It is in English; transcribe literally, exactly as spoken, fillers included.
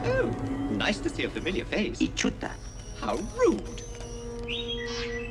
Oh, nice to see a familiar face. Echuta. How rude.